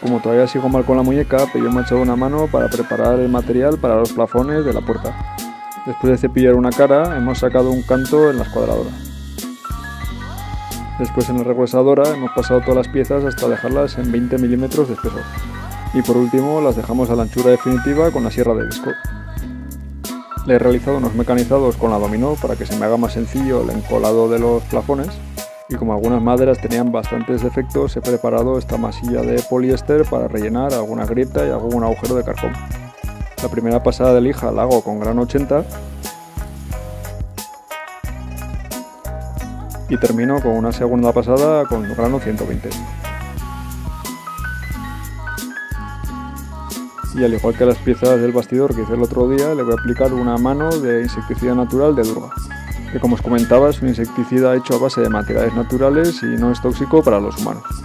Como todavía sigo mal con la muñeca, Pello me ha echado una mano para preparar el material para los plafones de la puerta. Después de cepillar una cara, hemos sacado un canto en la escuadradora. Después en la regresadora hemos pasado todas las piezas hasta dejarlas en 20 milímetros de espesor. Y por último las dejamos a la anchura definitiva con la sierra de visco. Le he realizado unos mecanizados con la dominó para que se me haga más sencillo el encolado de los plafones. Y como algunas maderas tenían bastantes defectos, he preparado esta masilla de poliéster para rellenar alguna grieta y algún agujero de carcoma. La primera pasada de lija la hago con grano 80 y termino con una segunda pasada con grano 120. Y al igual que las piezas del bastidor que hice el otro día, le voy a aplicar una mano de insecticida natural de Durga, que como os comentaba es un insecticida hecho a base de materiales naturales y no es tóxico para los humanos.